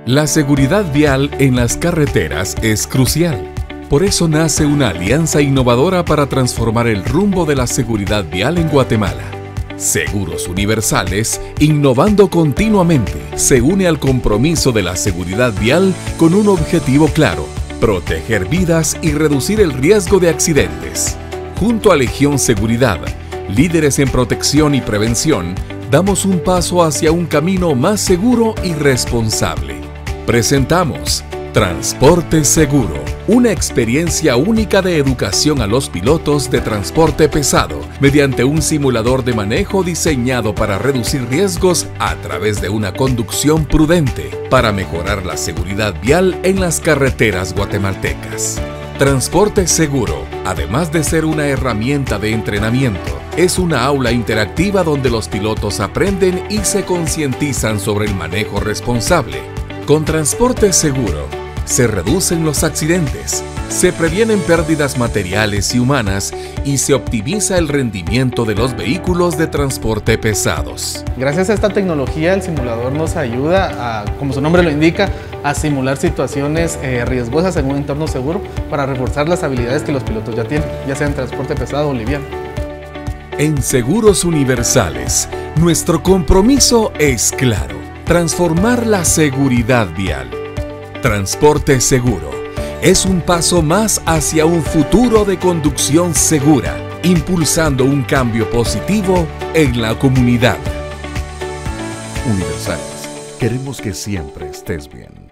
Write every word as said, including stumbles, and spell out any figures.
La seguridad vial en las carreteras es crucial. Por eso nace una alianza innovadora para transformar el rumbo de la seguridad vial en Guatemala. Seguros Universales, innovando continuamente, se une al compromiso de la seguridad vial con un objetivo claro: proteger vidas y reducir el riesgo de accidentes. Junto a Legión Seguridad, líderes en protección y prevención, damos un paso hacia un camino más seguro y responsable. Presentamos Transporte Seguro, una experiencia única de educación a los pilotos de transporte pesado mediante un simulador de manejo diseñado para reducir riesgos a través de una conducción prudente para mejorar la seguridad vial en las carreteras guatemaltecas. Transporte Seguro, además de ser una herramienta de entrenamiento, es una aula interactiva donde los pilotos aprenden y se concientizan sobre el manejo responsable. Con Transporte Seguro, se reducen los accidentes, se previenen pérdidas materiales y humanas y se optimiza el rendimiento de los vehículos de transporte pesados. Gracias a esta tecnología, el simulador nos ayuda, a, como su nombre lo indica, a simular situaciones eh, riesgosas en un entorno seguro para reforzar las habilidades que los pilotos ya tienen, ya sea en transporte pesado o liviano. En Seguros Universales, nuestro compromiso es claro: transformar la seguridad vial. Transporte Seguro es un paso más hacia un futuro de conducción segura, impulsando un cambio positivo en la comunidad. Universales, queremos que siempre estés bien.